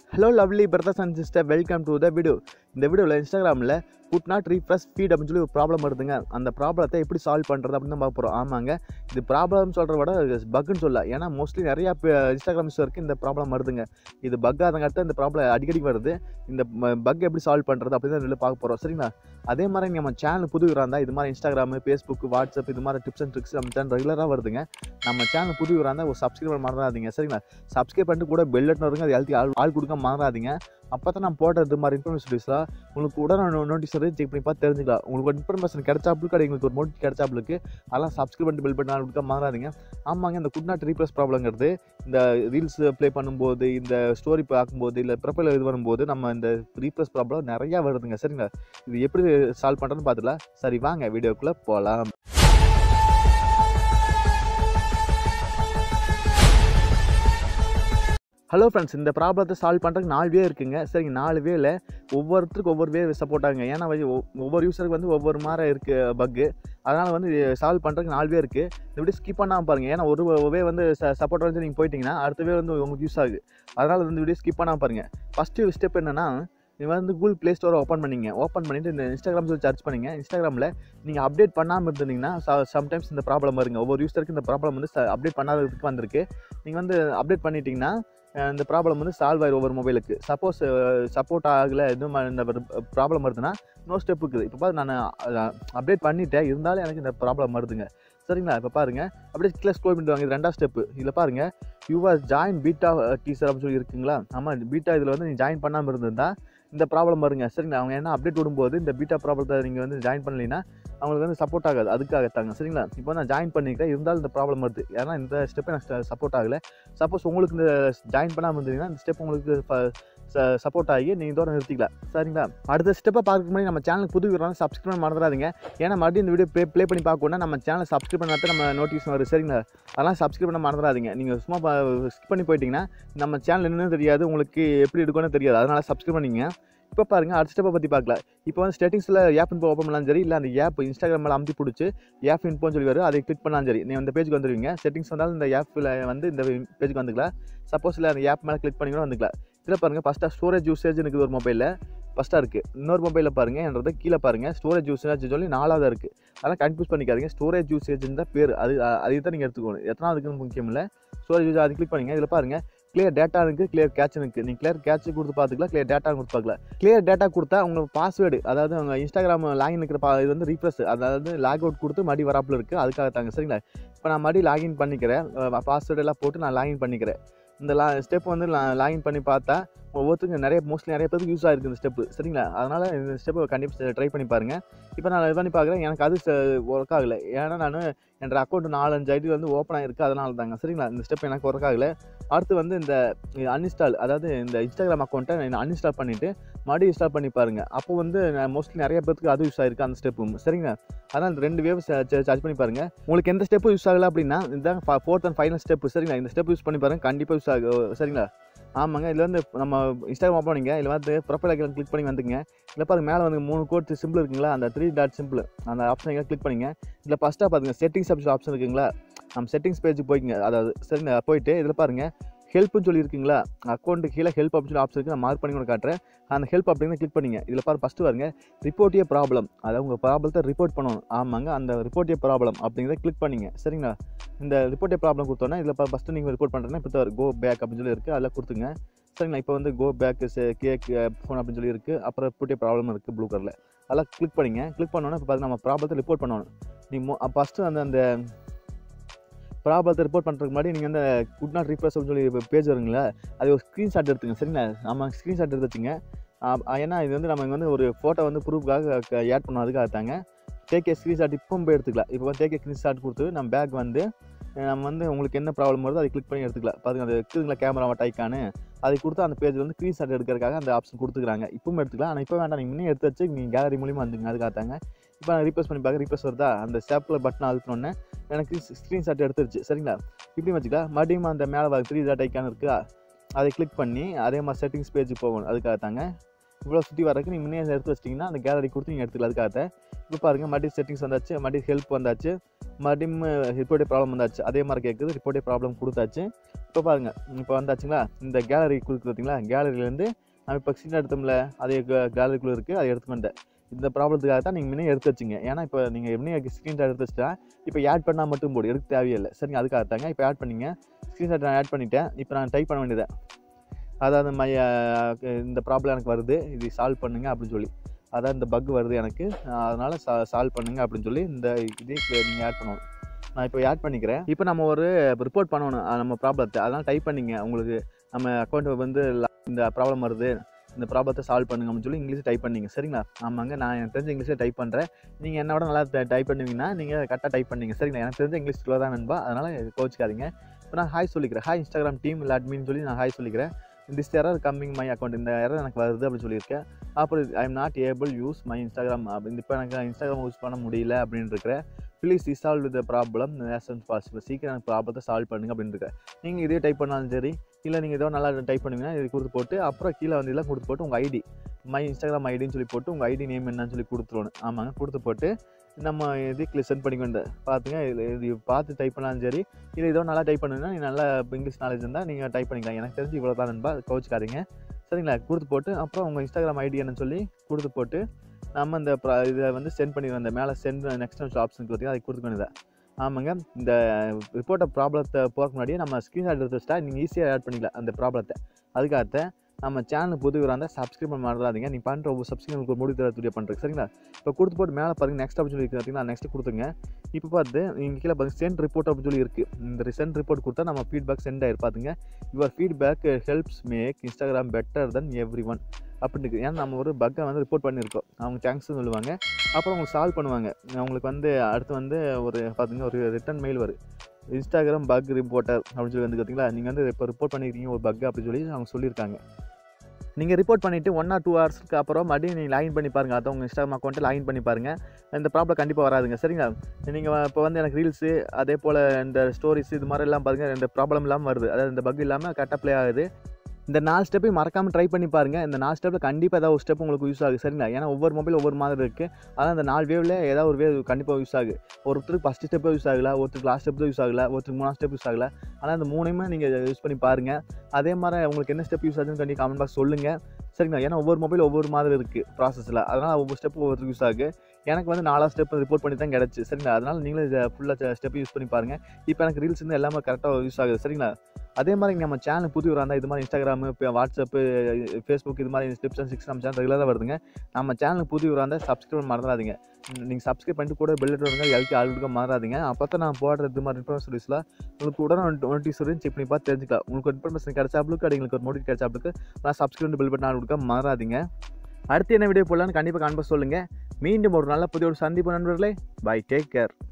Hello lovely brothers and sisters, welcome to the video. இந்த வீடியோவில் இன்ஸ்டாகிராமில் குட் நாட் ரீஃப்ரெஷ் ஃபீட் அப்படின்னு சொல்லி ஒரு ப்ராப்ளம் வருதுங்க. அந்த ப்ராப்ளத்தை எப்படி சால்வ் பண்ணுறது அப்படின்னு தான் பார்க்க போகிறோம். ஆமாங்க, இது ப்ராப்ளம் சொல்கிறத விட பக்குன்னு சொல்ல, ஏன்னா மோஸ்ட்லி நிறையா இன்ஸ்டாகிராம் யூஸருக்கு இந்த ப்ராப்ளம் வருதுங்க. இது பக் ஆதங்காட்ட இந்த ப்ராப்ளம் அடிக்கடி வருது. இந்த பக் எப்படி சால்வ் பண்ணுறது அப்படின்னு தான் இதில் பார்க்க போகிறோம். சரிங்களா? அதே மாதிரி நம்ம சேனல் புதுவராக இருந்தால் இது மாதிரி இன்ஸ்டாகிராமு, ஃபேஸ்புக், வாட்ஸ்அப் இது மாதிரி டிப்ஸ் அண்ட் ட்ரிக்ஸ் நம்ம சேனல் ரெகுலராக வருதுங்க. நம்ம சேனல் புதுவராக இருந்தால் ஒரு சப்ஸ்கிரைப் பண்ண மறந்துடாதீங்க. சரிங்களா? சப்ஸ்கிரைப் பண்ணிட்டு கூட பெல் பட்டன் வருங்க, அது எல்லாத்தையும் ஆள் கொடுக்க மறந்துடாதீங்க. அப்போ தான் நான் போடுறது மாதிரி இன்ஃபர்மேஷன் உங்களுக்கு உடனே நோட்டீஸ் வந்து செக் பண்ணி பார்த்து தெரிஞ்சுக்கலாம். உங்களுக்கு இன்ஃபர்மேஷன் கிடைச்சாப்புக்கு எங்களுக்கு ஒரு நோட்டீஸ் கிடைச்சாப்புக்கு அதெல்லாம் சப்ஸ்கிரைப் பண்ணிட்டு பெல் பட்டன் கொடுக்க மறந்துடாதீங்க. ஆமாங்க, இந்த குட் நாட் ரீப்ளேஸ் ப்ராப்ளங்கிறது இந்த ரீல்ஸ் ப்ளே பண்ணும்போது, இந்த ஸ்டோரி பார்க்கும்போது, இல்லை ப்ரொஃபைல் இது வரும்போது நம்ம இந்த ரீப்ளேஸ் ப்ராப்ளம் நிறையா வருதுங்க. சரிங்களா? இது எப்படி சால்வ் பண்ணுறதுன்னு பார்த்துக்கலாம். சரி, வாங்க வீடியோக்குள்ளே போகலாம். ஹலோ ஃப்ரெண்ட்ஸ், இந்த ப்ராப்ளத்தை சால்வ் பண்ணுறதுக்கு 4 வே இருக்குங்க. சரிங்க, 4 வேல ஒவ்வொருத்தருக்கு ஒவ்வொரு வே சப்போர்ட் ஆகுங்க. ஏன்னா ஒவ்வொரு யூஸருக்கு வந்து ஒவ்வொரு மாதிரி இருக்குது பக்கு. அதனால் வந்து சால்வ் பண்ணுறதுக்கு 4 வே இருக்குது. இந்த வீடியோ ஸ்கிப் பண்ணாமல் பாருங்கள். ஏன்னா ஒரு வே வந்து சப்போர்ட் வந்து நீங்கள் போயிட்டீங்கன்னா அடுத்த வே வந்து உங்களுக்கு யூஸ் ஆகுது. அதனால் வந்து வீடியோ ஸ்கிப் பண்ணாமல் பாருங்கள். ஃபஸ்ட்டு ஸ்டெப் என்னென்னா, நீங்கள் வந்து கூகுள் ப்ளே ஸ்டோரை ஓப்பன் பண்ணிவிட்டு இந்த இன்ஸ்டாகிராம் சொல்லி சர்ச் பண்ணிங்க. இன்ஸ்டாகிராமில் நீங்கள் அப்டேட் பண்ணாமல் இருந்தீங்கன்னா சம்டைம்ஸ் இந்த ப்ராப்ளம் வருங்க. ஒவ்வொரு யூஸருக்கு இந்த ப்ராப்ளம் வந்து அப்டேட் பண்ணாததுக்கு வந்திருக்கு. நீங்கள் வந்து அப்டேட் பண்ணிட்டீங்கன்னா இந்த ப்ராப்ளம் வந்து சால்வ் ஆயிடும் ஒவ்வொரு மொபைலுக்கு. சப்போஸ் சப்போர்ட் ஆகலை, எதுவும் இந்த ப்ராப்ளம் வருதுன்னா இன்னொரு ஸ்டெப் இருக்குது. இப்போ பார்த்து நான் அப்டேட் பண்ணிட்டேன், இருந்தாலும் எனக்கு இந்த ப்ராப்ளம் வருதுங்க. சரிங்களா? இப்போ பாருங்கள், அப்படியே கீழே ஸ்க்ரோல் பண்ணிட்டு வாங்க. இது 2வது ஸ்டெப்பு. இதில் பாருங்கள், யூஆர் ஜாயின் பீட்டா டீசர் அப்படின்னு சொல்லி இருக்குங்களா? ஆமாம், பீட்டா இதில் வந்து நீங்கள் ஜாயின் பண்ணாமல் இருந்திருந்தால் இந்த ப்ராப்ளம் வருங்க. சரிங்களா? அவங்க என்ன அப்டேட் விடும்போது இந்த பீட்டா ப்ராப்ளத்தை நீங்கள் வந்து ஜாயின் பண்ணலைன்னா அவங்களுக்கு வந்து சப்போர்ட் ஆகாது. அதுக்காகத்தாங்க. சரிங்களா? இப்போ நான் ஜாயின் பண்ணிக்கிறேன், இருந்தாலும் இந்த ப்ராப்ளம் வருது. ஏன்னா இந்த ஸ்டெப்பை எனக்கு சப்போர்ட் ஆகலை. சப்போஸ் உங்களுக்கு இந்த ஜாயின் பண்ணாமல் இருந்தீங்கன்னா இந்த ஸ்டெப் உங்களுக்கு சப்போர்ட் ஆகி நீங்கள் இதோட நிறுத்திக்கலாம். சரிங்களா? அடுத்த ஸ்டெப்பை பார்க்க முன்னாடி நம்ம சேனலுக்கு புது வீரராக சப்ஸ்கிரைப் பண்ண மறந்துடாதீங்க. ஏன்னா மறுபடியும் இந்த வீடியோ ப்ளே பண்ணி பார்க்கணுன்னா நம்ம சேனலை சப்ஸ்கிரைப் பண்ணாதான் நம்ம நோட்டிஃபிகேஷன் வரும். சரிங்களா? அதெல்லாம் சப்ஸ்கிரைப் பண்ண மறந்துடாதீங்க. நீங்கள் சும்மா ஸ்கிப் பண்ணி போயிட்டீங்கன்னா நம்ம சேனல் என்னன்னு தெரியாது, உங்களுக்கு எப்படி எடுக்கணும்னு தெரியாது. அதனால் சப்ஸ்கிரைப் பண்ணிங்க. இப்போ பாருங்கள், அடுத்த ஸ்டெப்பை பற்றி பார்க்கலாம். இப்போ வந்து ஸ்டேட்டிங்ஸில் ஆப் இன்ஃபோ ஓப்பன் பண்ணலாம் சரி, இல்லை அந்த ஆப் இன்ஸ்டாகிராம் மேலே அமுத்தி பிடிச்சி ஆப் இன்ஃபோன்னு சொல்லி வரும், அதை கிளிக் பண்ணலாம் சரி. நீங்கள் இந்த பேஜுக்கு வந்துடுவீங்க. செட்டிங்ஸ் வந்தாலும் இந்த ஆப்பில் வந்து இந்த பேஜுக்கு வந்துக்கலாம். சப்போஸ் இல்லை அந்த ஆப் மேலே கிளிக் பண்ணி கூட வந்துக்கலாம். இதில் பாருங்கள், ஃபஸ்ட்டாக ஸ்டோரேஜ் யூசேஜ் இருக்குது ஒரு மொபைலில் ஃபஸ்ட்டாக இருக்குது. இன்னொரு மொபைலில் பாருங்கள் என்றது கீழே பாருங்கள் ஸ்டோரேஜ் யூசேஜ் சொல்லி 4வது இருக்குது. அதெல்லாம் கன்ஃபியூஸ் பண்ணிக்காதீங்க. ஸ்டோரேஜ் யூசேஜ்னு தான் பேர். அது தான் நீங்கள் எடுத்துக்கணும். எத்தனாவதுக்குன்னு முக்கியம் இல்லை. ஸ்டோரேஜ் யூஸ் அது கிளிக் பண்ணிங்க. இதில் பாருங்கள் கிளியர் டேட்டா இருக்குது, கிளியர் கேட்ச் இருக்குது. நீங்கள் கிளியர் கேட்ச் கொடுத்து பார்த்துக்கலாம், கிளியர் டேட்டா கொடுத்து பார்க்கலாம். கிளியர் டேட்டா கொடுத்தா உங்களுக்கு பாஸ்வேர்டு, அதாவது உங்கள் இன்ஸ்டாகிராம் லாகின் இருக்கிற இது வந்து ரீஃப்ரெஷ், அதாவது லாக் அவுட் கொடுத்து மறுபடி வராப்பில் இருக்குது. அதுக்காக தாங்க. சரிங்களா? இப்போ நான் மறுபடி லாகின் பண்ணிக்கிறேன். பாஸ்வேர்டு எல்லாம் போட்டு நான் லாகின் பண்ணிக்கிறேன். இந்த ஸ்டெப் வந்து லாகின் பண்ணி பார்த்தா ஒவ்வொருத்தருக்கு மோஸ்ட்லி நிறைய பேருக்கு யூஸ் ஆகிருக்கு இந்த ஸ்டெப்பு. சரிங்களா? அதனால் இந்த ஸ்டெப்பை கண்டிப்பாக ட்ரை பண்ணி பாருங்கள். இப்போ நான் இது பண்ணி பார்க்குறேன், எனக்கு அது ஒர்க் ஆகலை. ஏன்னா நான் என் அக்கௌண்ட் 4-5 ஐடி வந்து ஓப்பன் ஆகிருக்கு. அதனால தாங்க. சரிங்களா? இந்த ஸ்டெப் எனக்கு ஒர்க் ஆகலை. அடுத்து வந்து இந்த அன்இன்ஸ்டால், அதாவது இந்த இன்ஸ்டாகிராம் அக்கௌண்ட்டை நான் அன்இன்ஸ்டால் பண்ணிவிட்டு மறுபடியும் இன்ஸ்டால் பண்ணி பாருங்கள். அப்போ வந்து மோஸ்ட்லி நிறைய பேருக்கு அது யூஸ் ஆகிருக்கு அந்த ஸ்டெப்பும். சரிங்களா? அதனால் இந்த 2 வேவ் சர்ச் பண்ணி பாருங்கள். உங்களுக்கு எந்த ஸ்டெப்பும் யூஸ் ஆகலை அப்படின்னா இதுதான் 4th and final ஸ்டெப்பு. சரிங்களா? இந்த ஸ்டெப் யூஸ் பண்ணி பாருங்கள், கண்டிப்பாக யூஸ் ஆகும். சரிங்களா? ஆமாங்க, இதில் வந்து நம்ம இன்ஸ்டாகிராம் ஓப்பன் பண்ணிங்க. இதில் வந்து ப்ரொஃபைல் ஐக்கன் கிளிக் பண்ணி வந்துங்க. இதில் பாருங்கள், மேலே வந்து 3 கோட் சிம்பிள் இருக்குங்களா, அந்த 3 டாட் சிம்பிள் அந்த ஆப்ஷன் கிளிக் பண்ணிங்க. இதில் ஃபஸ்ட்டாக பார்த்துங்க செட்டிங்ஸ் ஆப்ஷன் இருக்குங்களா, நம்ம செட்டிங்ஸ் பேஜுக்கு போய்க்குங்க. அதாவது சரிங்களா, போயிட்டு இதில் பாருங்கள் ஹெல்ப்னு சொல்லி இருக்குங்களா, அக்கௌண்ட்டு கீழே ஹெல்ப் அப்படின்னு ஆப்ஷன் இருக்குது. நான் மார்க் பண்ணி கூட காட்டுறேன். அந்த ஹெல்ப் அப்படிங்கிறத கிளிக் பண்ணிங்க. இதில் ஃபஸ்ட்டு பாருங்க ரிப்போர்ட் ஏ ப்ராப்ளம், அதாவது உங்கள் ப்ராப்ளத்தை ரிப்போர்ட் பண்ணணும். ஆமாங்க, அந்த ரிப்போர்ட் ஏ ப்ராப்ளம் அப்படிங்கிறத கிளிக் பண்ணிங்க. சரிங்களா? இந்த ரிப்போர்ட் ஏ ப்ராப்ளம் கொடுத்தோன்னா இதில் ஃபஸ்ட்டு நீங்கள் ரிப்போர்ட் பண்ணுறேன்னா இப்போ கோ பேக் அப்படின்னு சொல்லி இருக்குது, அதில் கொடுத்துங்க. சரிங்களா? இப்போ வந்து கோ பேக் கேக் ஃபோன் அப்படின்னு சொல்லி இருக்குது. அப்புறம் ரிப்போர்ட் ஏ ப்ராப்ளம் இருக்குது ப்ளூ கலரில், அதெல்லாம் கிளிக் பண்ணிங்க. கிளிக் பண்ணோன்னா இப்போ நம்ம ப்ராப்ளத்தை ரிப்போர்ட் பண்ணணும். நீங்கள் ஃபஸ்ட்டு அந்த ப்ராப்ளத்தை ரிப்போர்ட் பண்ணுறதுக்கு முன்னாடி நீங்கள் வந்து குட் நாட் ரீப்ளேஸ் அப்படின்னு சொல்லி பேஜ் வருங்களா, அது ஒரு ஸ்க்ரீன்ஷாட் எடுத்துங்க. சரிங்களா? நம்ம ஸ்க்ரீன்ஷாட் எடுத்து வச்சுங்க. ஏன்னா இது வந்து நம்ம வந்து ஒரு ஃபோட்டோ வந்து ப்ரூஃப்காக ஆட் பண்ணோம், அதுக்காக தாங்க. டேக் ஏ ஸ்க்ரீன்ஷாட் இப்போ போய் எடுத்துக்கலாம். இப்போ வந்து டேக் ஏ ஸ்க்ரீன்ஷாட் கொடுத்து நம்ம பேக் வந்து நம்ம வந்து உங்களுக்கு என்ன ப்ராப்ளம் வருதோ அதை கிளிக் பண்ணி எடுத்துக்கலாம். பாருங்கள், அது இருக்குதுங்களா கேமரா டைக்கானு, அதை கொடுத்து அந்த பேஜ் வந்து ஸ்க்ரீன்ஷாட் எடுக்கிறதுக்காக அந்த ஆப்ஷன் கொடுத்துக்கிறாங்க. இப்பவும் எடுத்துக்கலாம். ஆனால் இப்போ வேண்டாம், நீங்கள் முன்னே எடுத்து வச்சு நீங்கள் கேலரி மூலியமாக வந்துங்க. அதுக்காக தாங்க. இப்போ நான் ரீப்ளேஸ் பண்ணி பார்க்க ரீப்ளேஸ் வருதா, அந்த ஸ்டெப்பில் பட்டன் அழுத்தினோடனே எனக்கு ஸ்க்ரீன்ஷாட் எடுத்துருச்சு. சரிங்களா? இப்படி வச்சுக்கலாம். மறுபடியும் அந்த மேலே 3 டாட் ஐக்கான் இருக்கா, அதை கிளிக் பண்ணி அதே மாதிரி செட்டிங்ஸ் பேஜுக்கு போகணும். அதுக்காக தாங்க. இவ்வளோ சுற்றி வரக்கு நீங்கள் முன்னே எடுத்து வச்சிட்டிங்கன்னா அந்த கேலரி கொடுத்து நீங்கள் எடுத்துக்கலாம். அதுக்காக இப்போ பாருங்கள், மறுபடியும் செட்டிங்ஸ் வந்தாச்சு, மறுபடியும் ஹெல்ப் வந்தாச்சு, மறுபடியும் ரிப்போர்ட்டே ப்ராப்ளம் வந்தாச்சு. அதே மாதிரி கேட்குது, ரிப்போர்ட்டே ப்ராப்ளம் கொடுத்தாச்சு. இப்போ பாருங்கள், இப்போ வந்தாச்சுங்களா, இந்த கேலரி கொடுக்கு பார்த்தீங்களா, கேலரியிலேருந்து நம்ம இப்போ ஸ்க்ரீன் எடுத்தோம்ல, அதே கேலரிக்குள்ளே இருக்குது, அதை எடுத்துக்கிட்டேன். இந்த ப்ராப்ளத்துக்காக தான் நீங்கள் முன்னே எடுத்து வச்சிங்க. ஏன்னா இப்போ நீங்கள் முன்னே ஸ்க்ரீன்ஷாட் எடுத்து வச்சுட்டா இப்போ ஆட் பண்ணால் மட்டும் போடு, எடுக்க தேவையில்லை. சரிங்க, அதுக்காக தாங்க இப்போ ஆட் பண்ணிங்க. ஸ்க்ரீன்ஷாட் நான் ஆட் பண்ணிட்டேன். இப்போ நான் டைப் பண்ண வேண்டியதை, அதாவது இந்த ப்ராப்ளம் எனக்கு வருது, இது சால்வ் பண்ணுங்க அப்படின்னு சொல்லி, அதான் இந்த பக் வருது எனக்கு, அதனால் சால்வ் பண்ணுங்க அப்படின்னு சொல்லி இந்த இதே நீங்கள் ஆட் பண்ணணும். நான் இப்போ ஆட் பண்ணிக்கிறேன். இப்போ நம்ம ஒரு ரிப்போர்ட் பண்ணணும் நம்ம ப்ராப்ளத்தை, அதெல்லாம் டைப் பண்ணிங்க. உங்களுக்கு நம்ம அக்கௌண்ட் வந்து இந்த ப்ராப்ளம் வருது, இந்த ப்ராப்ளத்தை சால்வ் பண்ணுங்க அப்படின்னு சொல்லி இங்கிலீஷ் டைப் பண்ணிங்க. சரிங்களா? ஆமாங்க, நான் எனக்கு தெரிஞ்ச இங்கிலீஷில் டைப் பண்ணுறேன். நீங்கள் என்னோட நல்லா டைப் பண்ணுவீங்கன்னா நீங்கள் கரெக்டாக டைப் பண்ணிங்க. சரிங்களா? எனக்கு தெரிஞ்ச இங்கிலீஷ் ஸ்லோ தான் நண்பா, அதனால் கோச்சிக்காதீங்க. இப்போ நான் ஹாய் சொல்லிக்கிறேன். ஹாய் இன்ஸ்டாகிராம் டீம் இல்லை அட்மின்னு சொல்லி நான் ஹாய் சொல்லிக்கிறேன். This error coming my account, இந்த எரர் எனக்கு வருது அப்படின்னு சொல்லியிருக்கேன். அப்புறம் I am not able use my Instagram அப்படின்னு, இப்போ எனக்கு இன்ஸ்டாகிராம் யூஸ் பண்ண முடியல அப்படின்னு இருக்கிறேன். Please resolve with problem as soon possible, சீக்கிரம் எனக்கு ப்ராப்ளத்தை சால்வ் பண்ணுங்க அப்படின்னு இருக்கேன். நீங்கள் இதே டைப் பண்ணாலும் சரி, இல்லை நீங்கள் ஏதோ நல்லா டைப் பண்ணுவீங்கன்னா இது கொடுத்து போட்டு, அப்புறம் கீழே வந்து இதெல்லாம் கொடுத்து போட்டு உங்கள் ஐடி, மை இன்ஸ்டாகிராம் ஐடின்னு சொல்லி போட்டு உங்கள் ஐடி நேம் என்னன்னு சொல்லி கொடுத்துருவோம். ஆமாங்க, கொடுத்து போட்டு நம்ம இதுக்கு சென்ட் பண்ணிக்கொண்டு பார்த்துங்க. இது பார்த்து டைப் பண்ணாலும் சரி, இல்லை ஏதோ நல்லா டைப் பண்ணுங்கன்னா நீங்கள் நல்லா இங்கிலீஷ் நாலேஜ் இருந்தால் நீங்கள் டைப் பண்ணிக்கலாம். எனக்கு தெரிஞ்சு இவ்வளோ தான் நண்பா, கோச்சிக்காதீங்க. சரிங்களா? கொடுத்து போட்டு அப்புறம் உங்கள் இன்ஸ்டாகிராம் ஐடி என்னன்னு சொல்லி கொடுத்து போட்டு நம்ம இந்த இதை வந்து சென்ட் பண்ணிடுவோம். இந்த மேலே சென்ட் நெக்ஸ்ட் ஆப்ஷன் பார்த்தீங்கன்னா அதை கொடுத்துக்க வேண்டியது. ஆமாங்க, இந்த ரிப்போர்ட்டை ப்ராப்ளத்தை போகிறக்கு முன்னாடியே நம்ம ஸ்க்ரீன்ஷாட் எடுத்து வச்சுட்டா நீங்கள் ஈஸியாக ஆட் பண்ணிக்கலாம் அந்த ப்ராப்ளத்தை. அதுக்காக நம்ம சேனல் புதுவராக இருந்தால் சப்ஸ்கிரைப் பண்ண மறந்துடாதீங்க. நீங்கள் பண்ணுற ஒவ்வொரு சப்ஸ்கிரைப் ஒரு முடிவு தர வீடியோ பண்ணுறேன். சரிங்களா? இப்போ கொடுத்து போட்டு மேலே பாருங்கள், நெக்ஸ்ட் ஆப்ஷன் இருக்குது பார்த்தீங்கன்னா, நெக்ஸ்ட் கொடுத்துங்க. இப்போ பார்த்து இங்கே கீழே பாருங்கள் சென்ட் ரிப்போர்ட் அப்படின்னு சொல்லி இருக்குது. இந்த சென்ட் ரிப்போர்ட் கொடுத்தா நம்ம ஃபீட்பேக் சென்ட் ஆகிரு. பார்த்துங்க, your feedback helps make Instagram better than everyone அப்படின்னு இருக்குது. ஏன்னா நம்ம ஒரு பக்கை வந்து ரிப்போர்ட் பண்ணியிருக்கோம், அவங்க தேங்க்ஸ்னு சொல்லுவாங்க. அப்புறம் அவங்க சால்வ் பண்ணுவாங்க. அவங்களுக்கு வந்து அடுத்து வந்து ஒரு பார்த்திங்கன்னா ஒரு ரிட்டன் மெயில் வரும், இன்ஸ்டாகிராம் பக் ரிப்போர்ட்டர் அப்படின்னு சொல்லி வந்து பார்த்தீங்களா, நீங்கள் வந்து இப்போ ரிப்போர்ட் பண்ணியிருக்கீங்க ஒரு பக் அப்படின்னு சொல்லி அவங்க சொல்லியிருக்காங்க. நீங்கள் ரிப்போர்ட் பண்ணிவிட்டு 1 or 2 ஹவர்ஸ்க்கு அப்புறம் மறுபடியும் நீங்கள் லாகின் பண்ணி பாருங்கள். அதை உங்கள் இன்ஸ்டாகிராம் அக்கௌண்ட்டை லாகின் பண்ணி பாருங்கள். இந்த ப்ராப்ளம் கண்டிப்பாக வராதுங்க. சரிங்களா? நீங்கள் இப்போ வந்து எனக்கு ரீல்ஸு அதே போல் இந்த ஸ்டோரிஸ் இது மாதிரி எல்லாம் பாருங்கள், இந்த ப்ராப்ளம் இல்லாமல் வருது, அதாவது இந்த பக் இல்லாமல் கரெக்டாக ப்ளே ஆகுது. இந்த 4 ஸ்டெப்பையும் மறக்காமல் ட்ரை பண்ணி பாருங்கள். இந்த 4 ஸ்டெப்பில் கண்டிப்பாக ஏதாவது ஒரு ஸ்டெப் உங்களுக்கு யூஸ் ஆகுது. சரிங்களா? ஏன்னா ஒவ்வொரு மொபைல் ஒவ்வொரு மாதிரி இருக்குது. அதான் இந்த 4 வேவில் ஏதாவது ஒரு வேவ் கண்டிப்பாக யூஸ் ஆகுது. ஒருத்தருக்கு ஃபஸ்ட் ஸ்டெப்பே யூஸ் ஆகலை, ஒருத்தருக்கு லாஸ்ட் ஸ்டெப் தான் யூஸ் ஆகலை, ஒருத்தருக்கு 3ஆம் ஸ்டெப் யூஸ் ஆகலை. ஆனால் இந்த 3யுமே நீங்கள் யூஸ் பண்ணி பாருங்கள். அதே மாதிரி உங்களுக்கு என்ன ஸ்டெப் யூஸ் ஆகுதுன்னு கண்டிப்பாக கமெண்ட் பாக்ஸ் சொல்லுங்கள். சரிங்களா? ஏன்னா ஒவ்வொரு மொபைல் ஒவ்வொரு மாதிரி இருக்குது ப்ராசஸில், அதனால் ஒவ்வொரு ஸ்டெப்பு ஒவ்வொருத்தருக்கு யூஸ் ஆகுது. எனக்கு வந்து 4ஆவது ஸ்டெப் ரிப்போர்ட் பண்ணி தான் கிடச்சி. சரிங்களா? அதனால் நீங்களும் இதை ஃபுல்லாக ஸ்டெப் யூஸ் பண்ணி பாருங்கள். இப்போ எனக்கு ரீல்ஸ் வந்து எல்லாமே கரெக்டாக யூஸ் ஆகுது. சரிங்களா? அதே மாதிரி நம்ம சேனல் புதியவராக இருந்தால் இது மாதிரி இன்ஸ்டாகிராமு, இப்போ வாட்ஸ்அப்பு, ஃபேஸ்புக் இது மாதிரி டிப்ஸ் அண்ட் டிப்ஸ் நம்ம சேனல் ரெகுலராக வருதுங்க. நம்ம சேனலுக்கு புதியவராக இருந்தால் சப்ஸ்கிரைப் மறந்துடாதீங்க. நீங்கள் சப்ஸ்கிரைப் பண்ணிட்டு கூட பெல் வருங்க, எல்கே ஆல்ரெடி மறந்துடாதீங்க. அப்போ தான் நான் போடுற இது மாதிரி இன்ஃபர்மேஷன்ஸ்லாம் உங்களுக்கு உடனே நோட்டீஸ் வரும், செக் பண்ணி பார்த்து தெரிஞ்சுக்கலாம். உங்களுக்கு இன்ஃபர்மேஷன் கிடைச்சாப்புக்கு எங்களுக்கு ஒரு நோட்டிஃபிகேஷன் கிடைச்சாப்புக்கு நான் சப்ஸ்கிரைப் பெல் பட்டன் ஆள் கொடுக்க மறந்துடாதீங்க. அடுத்து என்ன வீடியோ போடலான்னு கண்டிப்பாக காண்ப சொல்லுங்கள். மீண்டும் ஒரு நல்ல புதிய ஒரு சந்திப்பு நண்பர்களே. Bye, take care.